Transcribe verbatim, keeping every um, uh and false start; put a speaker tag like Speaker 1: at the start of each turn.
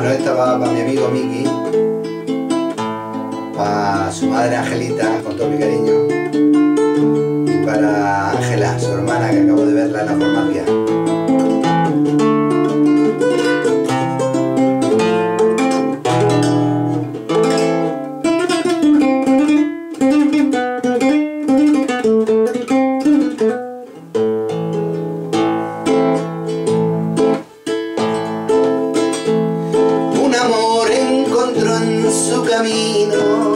Speaker 1: Bueno, esta va para mi amigo Miki, para su madre Angelita, con todo mi cariño, y para Ángela, su hermana, que acabo de verla en la farmacia. Un amor encontró en su camino